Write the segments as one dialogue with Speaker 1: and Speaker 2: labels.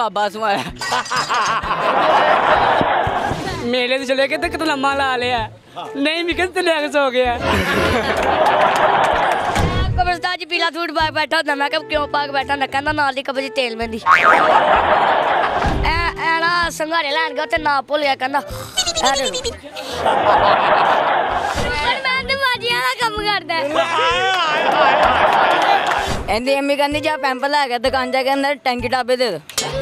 Speaker 1: बाबा सुआया मेले तो चले गए तो कितना लम्मा ला लिया नहीं मिल तो लिया सो गया कब्रस्तान च पीला सूट पा बैठा होंदा मैं कब क्यों पा के बैठा ना कहंदा नाल दी कब्र च तेल मेहंदी ऐना संघारे लैन गया ते ना भुल गया कहंदा मैं ते बाजियां दा कम्म करदा एंदी अम्मी कहंदी जा पैंप लै के दुकान जा के अंदर टैंकी डाबे दे दो।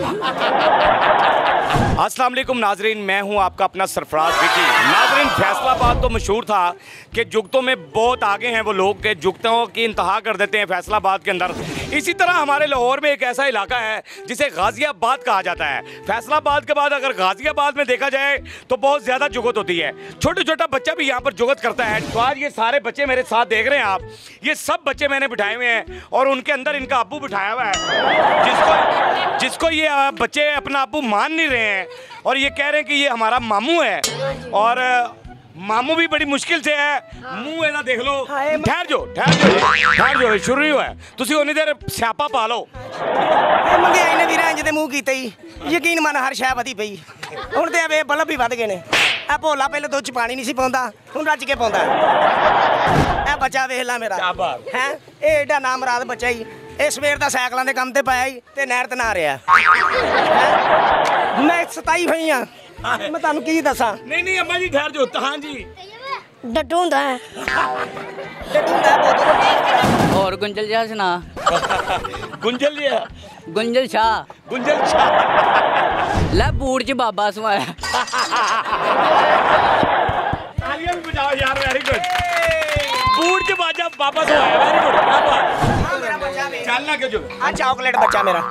Speaker 2: अस्सलाम वालेकुम नाजरीन, मैं हूं आपका अपना सरफराज विकी। नाजरीन, फैसलाबाद तो मशहूर था कि जुगतों में बहुत आगे हैं वो लोग के जुगतों की इंतहा कर देते हैं फैसलाबाद के अंदर। इसी तरह हमारे लाहौर में एक ऐसा इलाका है जिसे गाजियाबाद कहा जाता है। फैसलाबाद के बाद अगर गाजियाबाद में देखा जाए तो बहुत ज़्यादा जुगत होती है। छोटा छोटा बच्चा भी यहाँ पर जुगत करता है। तो आज ये सारे बच्चे मेरे साथ देख रहे हैं आप, ये सब बच्चे मैंने बिठाए हुए हैं और उनके अंदर इनका अब्बू बिठाया हुआ है जिसको ये बच्चे अपना अब्बू मान नहीं रहे हैं और ये कह रहे हैं कि ये हमारा मामू है। और मामू भी बड़ी मुश्किल से है। मुंह ऐसा देख लो। ठहर जो शुरू ही हुआ है। तुसी उन्नी देर स्यापा पा लो।
Speaker 3: मंहगाई ने वीर इंज दे मूंह कीते ही यकीन मन हर शै वधी पई हुण ते वे बल्ब भी वध गए ने। आ भोला पहले दुध च पानी नहीं सी पाउंदा हुण रज के पाउंदा। ए बच्चा वेख ला मेरा हैं ए एडा नामराद बच्चा ही ए सवेर दा साइकलां दे काम ते पाया ही ते नहर ते नहा रिहा। मैं 27 भई हां मैं तुहानू की दसां।
Speaker 2: नहीं अम्मा जी ठहर जो। हाँ जी
Speaker 3: डड्डू हुंदा है
Speaker 1: और गुंजल जा सुना
Speaker 2: गुंजल जी है
Speaker 1: गुंजल शाह लै बूट च बाबा सुआया
Speaker 2: तालियां भी बजाओ यार। Very good. बूट च बाजा बाबा सुआया। Very good. क्या बात। चलना क्यों जो
Speaker 3: आ चॉकलेट बच्चा मेरा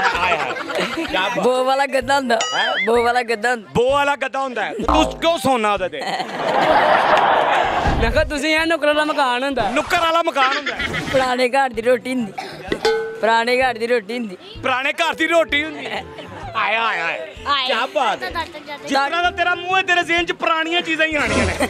Speaker 1: बो वाला गद्दा हुंदा बो वाला गद्दा
Speaker 2: हुंदा है। तू क्यों सोना ओदे ते
Speaker 1: मैं कहा तुसी यार नुक्कर वाला मकान हुंदा पुराने घर दी रोटी हुंदी पुराने घर दी रोटी
Speaker 2: हुंदी। आया क्या बात है। जितना दा तेरा मुंह है तेरे ज़हन च पुरानियां चीज़ां ही आनियां ने।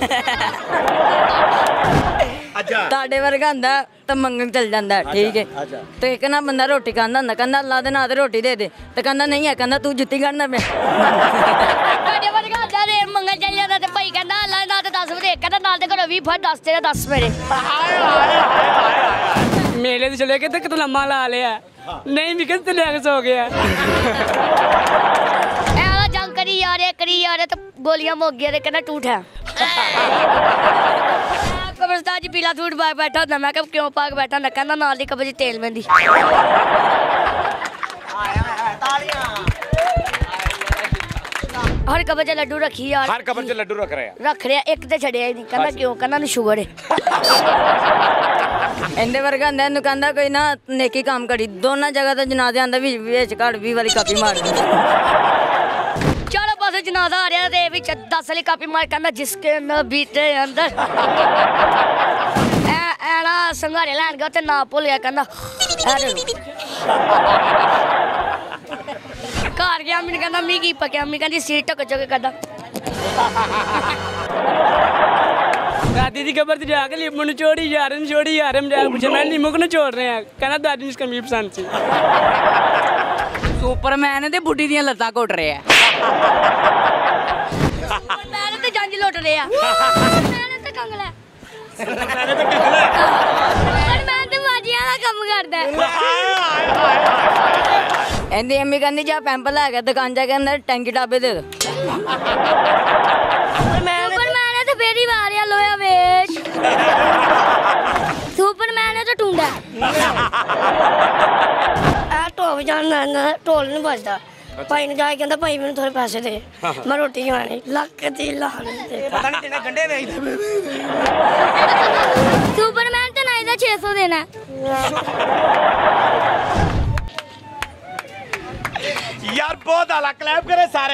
Speaker 2: अच्छा
Speaker 1: ताड़े वर्गा हुंदा तो मंगन चल जांदा ठीक है। तो एक ना बंदा रोटी खांदा हुंदा कहंदा अल्लाह दे नां ते रोटी दे दे ते कहंदा नहीं है कहंदा तू जुत्ती गड़ना मैं ताड़े वर्गा हुंदा ते मंगन चल जांदा ते भाई कहंदा अल्लाह दे नां ते 10 बजे कहंदा नाल ते घरों 20 फड़ 10 तेरे 10 मेरे मेले तो चले गए तो कितना लम्मा ला लिया नहीं मिल तो लिया सो गया जंग करी यार तो गोलियां मुक गया कहना टूट है कब्रस्तान च पीला सूट पा बैठा होंदा मैं कब क्यों पा के बैठा होंदा कहंदा नाल दी कब्र च तेल मेहंदी हर कब्र च लड्डू रखी यार
Speaker 2: हर कब्र च लड्डू रख रहे
Speaker 1: एक ते छड़िया ही नहीं कहंदा क्यों कहंदा नु शुगर है इंदे वर्गा हुंदा इन्नू कहंदा कोई ना नेकी काम करी दोनों जगह तो जनाजे आंदा विच घड़ 20 वाली कापी मार चारों पासे जनाजा आ रहा ते विच 10 वाली कापी मार कहंदा जिसके नबी ते अंदर ऐना संघारे लैन गया ते ना भुल गया कहंदा घर गया अम्मी ने कहंदा मी की पक्या अम्मी कहंदी सीट ढक चुके कहंदा दादी दी कबर ते जाके लीमू नु छोड़ी यार मैं जाके पूछा मैं लीमू को छोड़ रहे हैं कहना दादी ने कमी पसंद सी सुपरमैन ते बुड्ढी दियां लत्तां घुट रहे हैं सुपरमैन ते जंज लुट रहे हैं सुपरमैन ते कंगला सुपरमैन ते बाजियां दा कम करदा है एंदी अम्मी कहंदी जा पैंप लै के दुकान जा के अंदर टैंकी डाबे दे दो सुपरमैन है तो फेरी मारिया लोया वेच सुपरमैन है तो टूंडा आ टोल जाना टोल नहीं बजदा भाई ने जाके कहंदा भाई मैंने थोड़े पैसे दे मैं रोटी खानी लक दी लाने
Speaker 3: पता नहीं तेने गंडे वेचदे
Speaker 1: सुपरमैन ते नहीं दा 600 देना
Speaker 2: यार बहुत आला क्लैप करे सारे।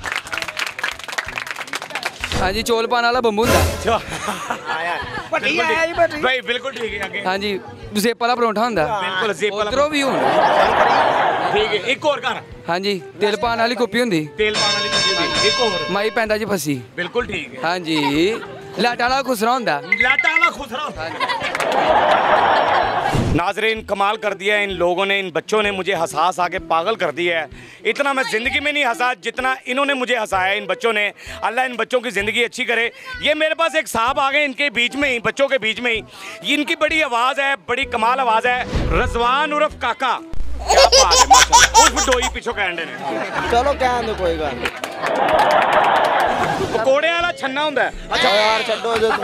Speaker 4: हाँ जी चौल पाने वाला बंबू हुंदा
Speaker 2: भाई बिल्कुल ठीक है आगे।
Speaker 4: हाँ जी ज़ेप वाला परोंठा हुंदा
Speaker 2: बिल्कुल ज़ेप वाला
Speaker 4: उधरों भी हुंदा
Speaker 2: ठीक है। एक और कर।
Speaker 4: हाँ जी तेल पाने वाली कुप्पी हुंदी
Speaker 2: तेल पाने वाली कुप्पी हुंदी एक और
Speaker 4: माई पैंदा जी फसी
Speaker 2: बिल्कुल ठीक है।
Speaker 4: हाँ जी लाटा वाला खुसरा हुंदा
Speaker 2: लाटा वाला खुसरा नाजरीन, कमाल कर दिया है इन लोगों ने, इन बच्चों ने मुझे हंसा के पागल कर दिया है। इतना मैं ज़िंदगी में नहीं हंसा जितना इन्होंने मुझे हंसाया इन बच्चों ने। अल्लाह इन बच्चों की ज़िंदगी अच्छी करे। ये मेरे पास एक साहब आ गए इनके बीच में ही, बच्चों के बीच में ही। इनकी बड़ी आवाज़ है, बड़ी कमाल आवाज़ है। रजवान उर्फ काका, क्या बात है माशाल्लाह। उर्फ डोई पिछो कहने ने।
Speaker 5: चलो कहन दो कोई गल
Speaker 2: पकोड़े वाला छन्ना हुंदा है।
Speaker 5: अच्छा यार छड्डो जो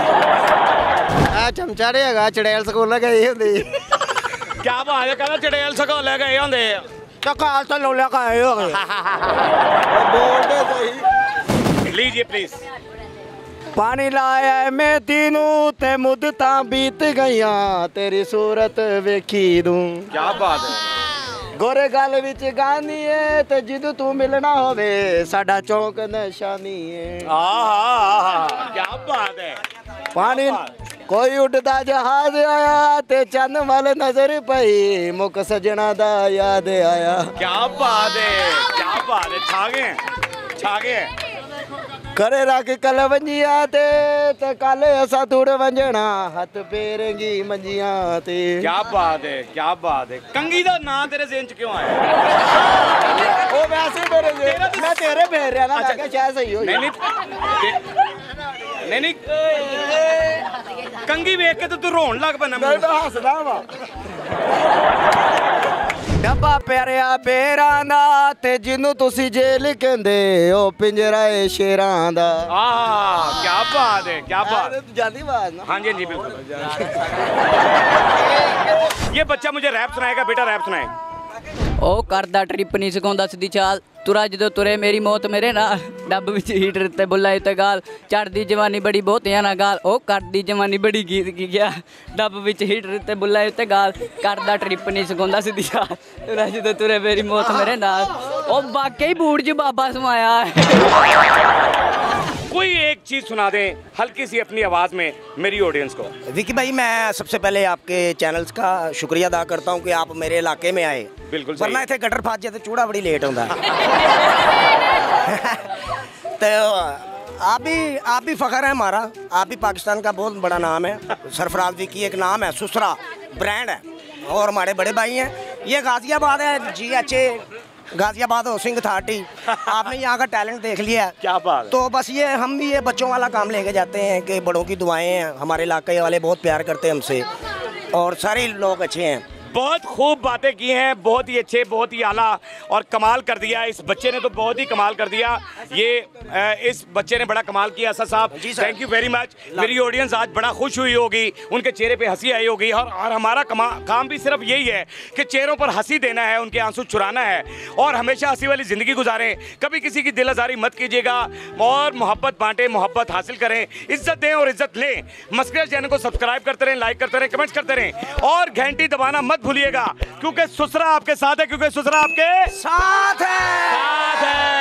Speaker 5: आ चमचा रे हैगा चड़ैल स्कूल गई हुंदी।
Speaker 2: क्या बात है, कहना चड़ैल स्कूल गए होंदे
Speaker 5: तो काल तो लोलिया का आए हो गए बोल दे सही।
Speaker 2: लीजिए प्लीज।
Speaker 5: पानी लाया मैं तीनों ते मुद्दतां बीत गईयां तेरी सूरत वेखी दूं।
Speaker 2: क्या बात है।
Speaker 5: गोरे गल विच गानी है ते जिद तू मिलना होवे साडा चौक निशानी है।
Speaker 2: क्या बात है।
Speaker 5: पानी कोई उड़दा जहाज आया ते चंद वाल नजर पई मुक सजना दा याद आया।
Speaker 2: क्या बात है, क्या बात है। छागे छागे
Speaker 5: करे रख कल वंजिया ते कल असा तुड़ वंजना हथ पेरेंगी मंजिया ते।
Speaker 2: क्या बात है, क्या बात है। कंगी दा नाम तेरे ज़हन च क्यों आया?
Speaker 5: ओ वैसे मेरे मैं तेरे फेर रहा ना, मैं शायद सही हो।
Speaker 2: नहीं नहीं कंगी वेख के तो तू रोन लग पैना।
Speaker 5: मैं तो हसदा वा। डब्बा प्यारिया बेरां दा ते जिन्नू तुसी जेल कहंदे ओ पिंजरा ए शेरां दा।
Speaker 2: क्या बात है, क्या बात।
Speaker 5: जानी बात ना।
Speaker 2: हाँ जी हाँ जी बिल्कुल। ये बच्चा मुझे रैप सुनाएगा। बेटा रैप सुनाए।
Speaker 6: ओ करदा ट्रिप नहीं सिखाउंदा सीधी चाल तुरा जदों तुरे मेरी मौत मेरे नाल डब विच हीटर ते बुलाए ते गाल चढ़दी जवानी बड़ी बहुतियां ना गाल ओ करदी जवानी बड़ी गीत की गया डब विच हीटर ते बुलाए ते गाल करदा ट्रिप नहीं सिखाउंदा सीधी चाल तुरा जदों तुरे मेरी मौत मेरे नाल ओ वाकई बूढ़ च बाबा समाया है।
Speaker 2: कोई एक चीज सुना दें हल्की सी अपनी आवाज में मेरी ऑडियंस को।
Speaker 3: विकी भाई, मैं सबसे पहले आपके चैनल्स का शुक्रिया अदा करता हूँ कि आप मेरे इलाके में आए।
Speaker 2: बिल्कुल,
Speaker 3: वरना इतने गटर फस जाते चूड़ा बड़ी लेट होता। तो आप भी फख्र है हमारा, आप भी पाकिस्तान का बहुत बड़ा नाम है। सरफराज विकी एक नाम है, सुसरा ब्रांड है और हमारे बड़े भाई हैं। ये गाजियाबाद है GHA गाजियाबाद हाउसिंग अथॉरिटी। आपने यहाँ का टैलेंट देख लिया।
Speaker 2: क्या बात।
Speaker 3: तो बस ये हम भी ये बच्चों वाला काम लेके जाते हैं कि बड़ों की दुआएं हैं। हमारे इलाके वाले बहुत प्यार करते हैं हमसे और सारे लोग अच्छे हैं।
Speaker 2: बहुत खूब बातें की हैं, बहुत ही अच्छे, बहुत ही आला और कमाल कर दिया। इस बच्चे ने तो बहुत ही कमाल कर दिया। ये इस बच्चे ने बड़ा कमाल किया। Asad sahab thank you very much. मेरी ऑडियंस आज बड़ा खुश हुई होगी, उनके चेहरे पे हंसी आई होगी। और हमारा काम भी सिर्फ यही है कि चेहरों पर हंसी देना है, उनके आंसू चुराना है और हमेशा हंसी वाली ज़िंदगी गुजारें। कभी किसी की दिल आज़ारी मत कीजिएगा और मोहब्बत बांटें, मोहब्बत हासिल करें, इज्जत दें और इज्जत लें। मस्करा चैनल को सब्सक्राइब करते रहें, लाइक करते रहें, कमेंट्स करते रहें और घंटी दबाना मत भूलिएगा क्योंकि सुसरा आपके साथ है, क्योंकि सुसरा आपके साथ है।